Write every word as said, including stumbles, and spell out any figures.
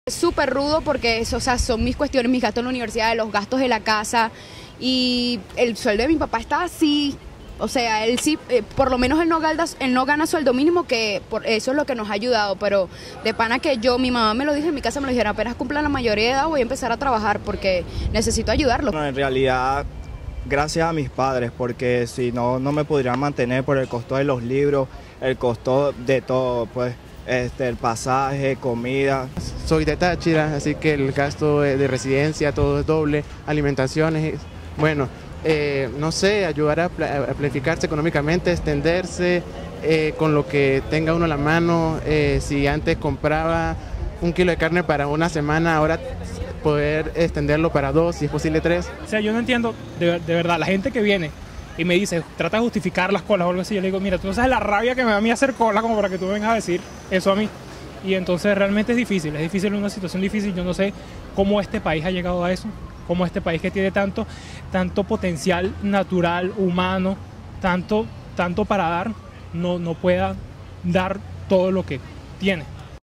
Súper rudo porque eso, o sea, son mis cuestiones, mis gastos en la universidad, los gastos de la casa y el sueldo de mi papá está así. O sea, él sí, eh, por lo menos él no, gana, él no gana sueldo mínimo, que por eso es lo que nos ha ayudado, pero de pana que yo, mi mamá me lo dijo, en mi casa me lo dijeron, apenas cumpla la mayoría de edad voy a empezar a trabajar porque necesito ayudarlo. Bueno, en realidad, gracias a mis padres, porque si no, no me podrían mantener por el costo de los libros, el costo de todo, pues, este, el pasaje, comida. Soy de Táchira, así que el gasto de residencia, todo es doble, alimentaciones, bueno. Eh, no sé, ayudar a, a planificarse económicamente, extenderse eh, con lo que tenga uno a la mano. Eh, si antes compraba un kilo de carne para una semana, ahora poder extenderlo para dos, si es posible tres. O sea, yo no entiendo, de, de verdad, la gente que viene y me dice, trata de justificar las colas o algo así, yo le digo, mira, tú no sabes la rabia que me da a mí hacer cola como para que tú vengas a decir eso a mí. Y entonces realmente es difícil, es difícil, una situación difícil. Yo no sé cómo este país ha llegado a eso, cómo este país que tiene tanto, tanto potencial natural, humano, tanto, tanto para dar, no, no pueda dar todo lo que tiene.